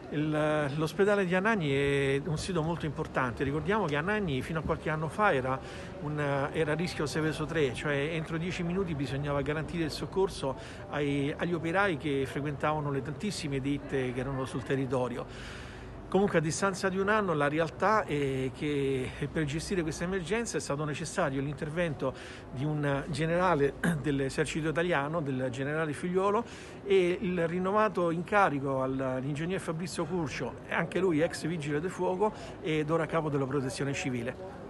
L'ospedale di Anagni è un sito molto importante. Ricordiamo che Anagni fino a qualche anno fa era a rischio Seveso 3, cioè entro 10 minuti bisognava garantire il soccorso agli operai che frequentavano le tantissime ditte che erano sul territorio. Comunque, a distanza di un anno, la realtà è che per gestire questa emergenza è stato necessario l'intervento di un generale dell'esercito italiano, del generale Figliuolo, e il rinnovato incarico all'ingegner Fabrizio Curcio, anche lui ex vigile del fuoco ed ora capo della protezione civile.